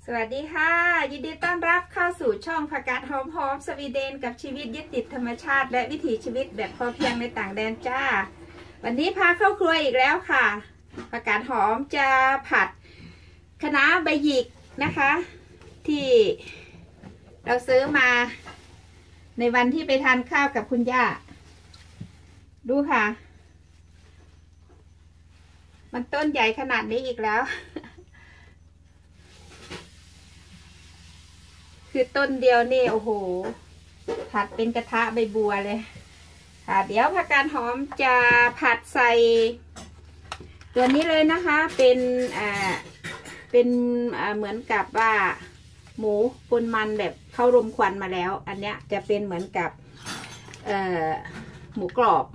สวัสดีค่ะยินดีต้อนรับเข้าสู่ช่องผักกาดหอมสวีเดนกับชีวิตยึดติดธรรมชาติและวิถีชีวิตแบบพอเพียงในต่างแดนจ้าวันนี้พาเข้าครัวอีกแล้วค่ะผักกาดหอมจะผัดคะน้าใบหยิกนะคะที่เราซื้อมาในวันที่ไปทานข้าวกับคุณย่าดูค่ะมันต้นใหญ่ขนาดนี้อีกแล้วคือต้นเดียวนี่โอ้โหผัดเป็นกระทะใบบัวเลยค่ะเดี๋ยวผักกาดหอมจะผัดใส่ตัวนี้เลยนะคะเป็นเหมือนกับว่าหมูปนมันแบบเข้ารมควันมาแล้วอันเนี้ยจะเป็นเหมือนกับหมูกรอบ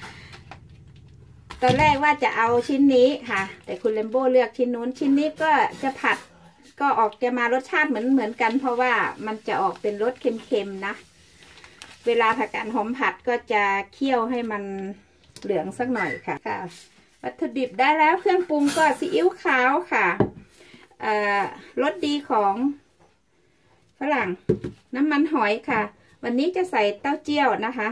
ตอนแรกว่าจะเอาชิ้นนี้ค่ะแต่คุณเลมโบ้เลือกชิ้นนู้นชิ้นนี้ก็จะผัดก็ออกจะมารสชาติเหมือนกันเพราะว่ามันจะออกเป็นรสเค็มๆนะเวลาผักกาดหอมผัดก็จะเคี่ยวให้มันเหลืองสักหน่อยค่ะวัตถุดิบได้แล้วเครื่องปรุงก็ซีอิ๊วขาวค่ะรสดีของฝรั่งน้ำมันหอยค่ะวันนี้จะใส่เต้าเจี้ยวนะคะ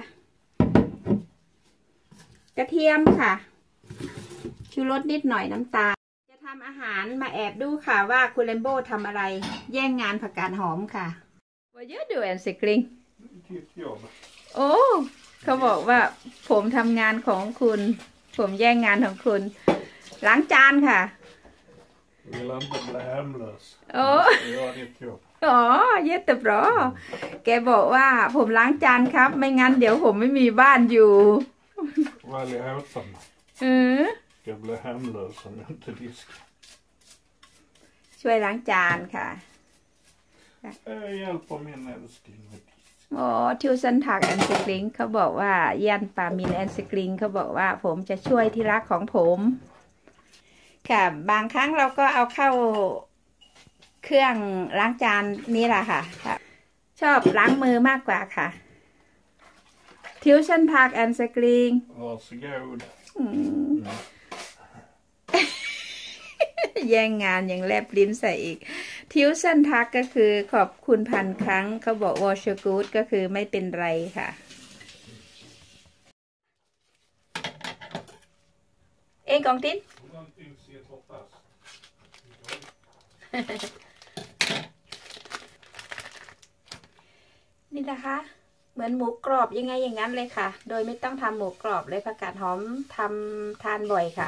กระเทียมค่ะชูรสนิดหน่อยน้ำตาลจะทำอาหารมาแอบดูค่ะว่าคุณเลมโบ้ทำอะไรแย่งงานผักกาดหอมค่ะว่าเยอะดูแอนสิกลิงโอ้เขาบอกว่าผมทำงานของคุณผมแย่งงานของคุณล้างจานค่ะโอ้อ๋อเย็ดแต่บรอแกบอกว่าผมล้างจานครับไม่งั้นเดี๋ยวผมไม่มีบ้านอยู่ช่วยล้างจานค่ะอ๋อทิวซันถักแอนสกลิงเขาบอกว่ายันปามินแอนสกลิงเขาบอกว่าผมจะช่วยที่รักของผมค่ะบางครั้งเราก็เอาเข้าเครื่องล้างจานนี่แหละค่ะชอบล้างมือมากกว่าค่ะทิวซันถักแอนสกลิงแย่งงานอย่างแลบลิ้นใส่อีกทิวซันทักก็คือขอบคุณพันครั้งเขาบอกวอชกูดก็คือไม่เป็นไรค่ะเองกองติ้นนี่นะคะเหมือนหมูกรอบยังไงอย่างนั้นเลยค่ะโดยไม่ต้องทำหมูกรอบเลยผักกาดหอมทำทานบ่อยค่ะ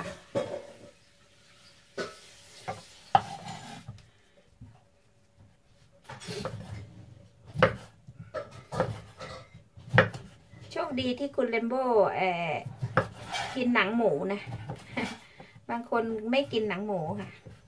โชคดีที่คุณเลมโบ้กินหนังหมูนะ บางคนไม่กินหนังหมูค่ะ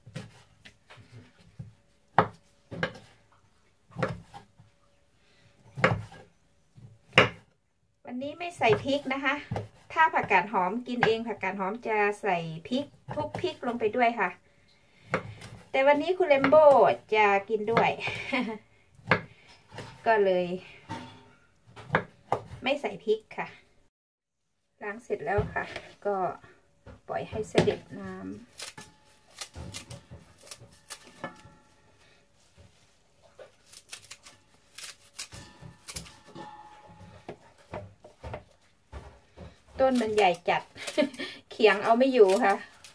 วันนี้ไม่ใส่พริกนะคะถ้าผักกาดหอมกินเองผักกาดหอมจะใส่พริกทุกพริกลงไปด้วยค่ะแต่วันนี้คุณเลมโบ้จะกินด้วย ก็เลยไม่ใส่พริกค่ะล้างเสร็จแล้วค่ะก็ปล่อยให้เสด็จน้ำต้นมันใหญ่จัด เขียงเอาไม่อยู่ค่ะ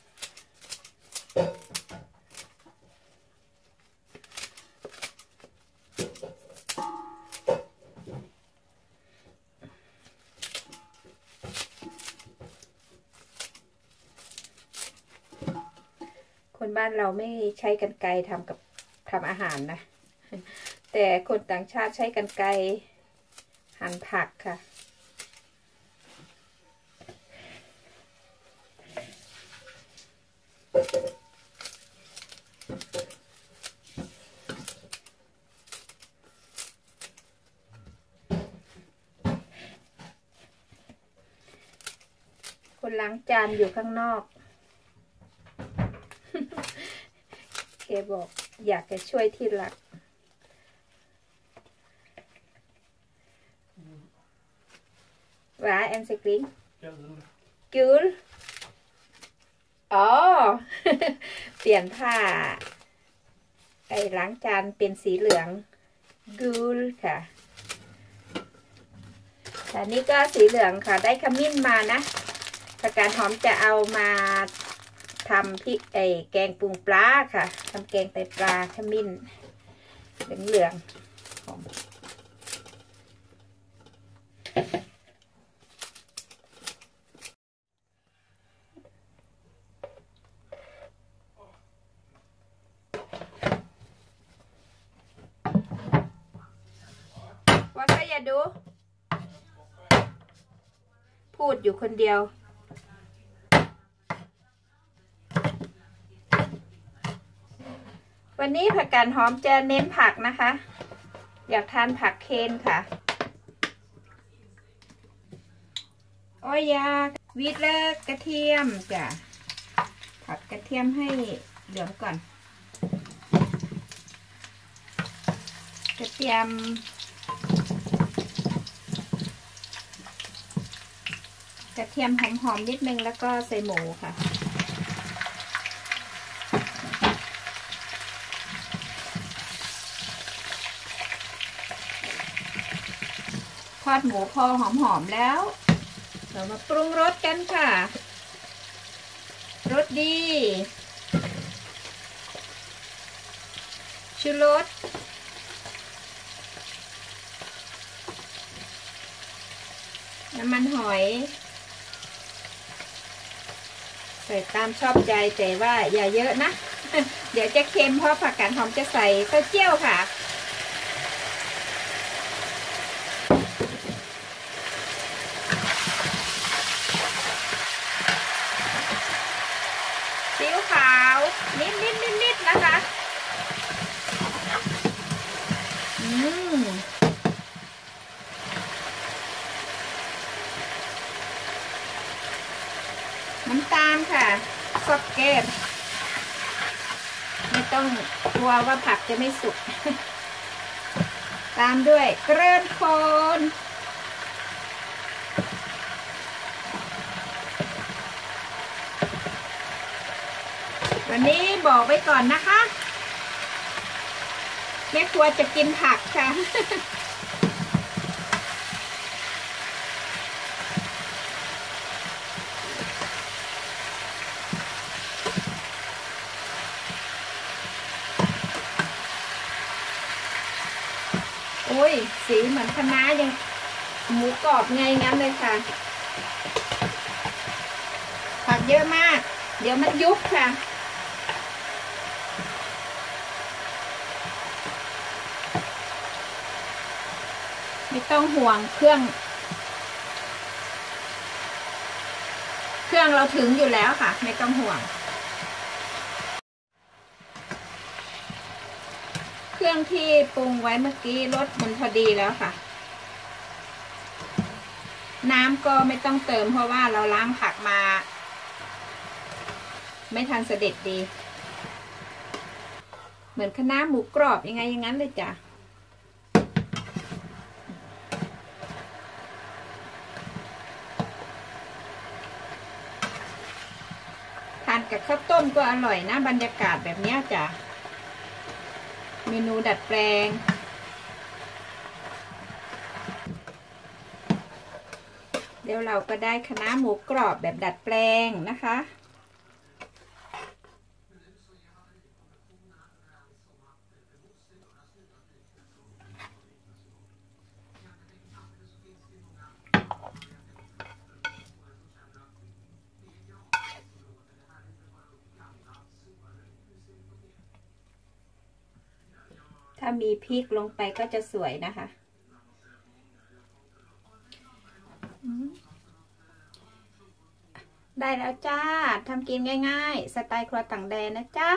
คนบ้านเราไม่ใช้กรรไกรทำอาหารนะแต่คนต่างชาติใช้กรรไกรหั่นผักค่ะคนล้างจานอยู่ข้างนอกแกบอกอยากจะช่วยที่รักว่าแอนสกลิงกูลอ๋อ เปลี่ยนผ้าล้างจานเป็นสีเหลืองกูลค่ะแต่นี่ก็สีเหลืองค่ะได้ขมิ้นมานะผักกาดหอมจะเอามาทำพริกแกงปรุงปลาค่ะทำแกงไตปลาขมิ้นเหลืองหอมว่าใครอย่าดูพูดอยู่คนเดียววันนี้ผักกาดหอมจะเน้นผักนะคะอยากทานผักเคนค่ะโอ้ยยาวิดเลิกกระเทียมจ้ะผัดกระเทียมให้เหลืองก่อนกระเทียมหอมๆนิดนึงแล้วก็ใส่หมูค่ะทอดหมูพอหอมๆแล้วเรามาปรุงรสกันค่ะรสดีชูรสน้ำมันหอยใส่ตามชอบใจแต่ว่าอย่าเยอะนะ เดี๋ยวจะเค็มเพราะผักกาดหอมจะใส่เต้าเจี้ยวค่ะซีอิ๊วขาวนิดนะคะน้ำตาลค่ะซอสเกตไม่ต้องกลัวว่าผักจะไม่สุก ตามด้วยเกลือป่นวันนี้บอกไว้ก่อนนะคะแม่ครัวจะกินผักค่ะ โอ้ยสีเหมือนคะน้ายังหมูกรอบไงงั้นเลยค่ะผักเยอะมากเดี๋ยวมันยุบค่ะไม่ต้องห่วงเครื่องเราถึงอยู่แล้วค่ะไม่ต้องห่วงเครื่องที่ปรุงไว้เมื่อกี้รสมันพอดีแล้วค่ะน้ำก็ไม่ต้องเติมเพราะว่าเราล้างผักมาไม่ทันเสด็จดีเหมือนคะน้าหมูกรอบยังไงอย่างนั้นเลยจ้ะทานกับข้าวต้มก็อร่อยนะบรรยากาศแบบนี้จ้ะเมนูดัดแปลงเดี๋ยวเราก็ได้คะน้าหมูกรอบแบบดัดแปลงนะคะถ้ามีพริกลงไปก็จะสวยนะคะได้แล้วจ้าทำกินง่ายๆสไตล์ครัวต่างแดนนะจ๊ะ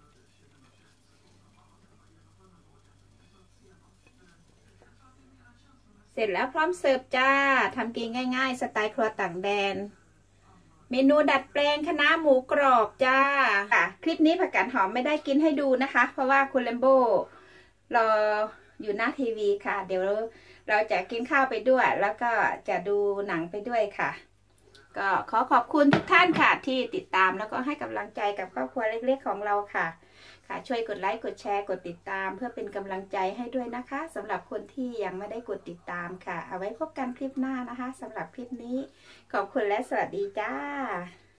เสร็จแล้วพร้อมเสิร์ฟจ้าทำกินง่ายๆสไตล์ครัวต่างแดนเมนูดัดแปลงคะน้าหมูกรอบจ้าค่ะคลิปนี้ผักกาดหอมไม่ได้กินให้ดูนะคะเพราะว่าคุณเลมโบรออยู่หน้าทีวีค่ะเดี๋ยวเราจะกินข้าวไปด้วยแล้วก็จะดูหนังไปด้วยค่ะก็ขอบคุณทุกท่านค่ะที่ติดตามแล้วก็ให้กำลังใจกับครอบครัวเล็กๆของเราค่ะค่ะช่วยกดไลค์กดแชร์กดติดตามเพื่อเป็นกำลังใจให้ด้วยนะคะสำหรับคนที่ยังไม่ได้กดติดตามค่ะเอาไว้พบกันคลิปหน้านะคะสำหรับคลิปนี้ขอบคุณและสวัสดีจ้า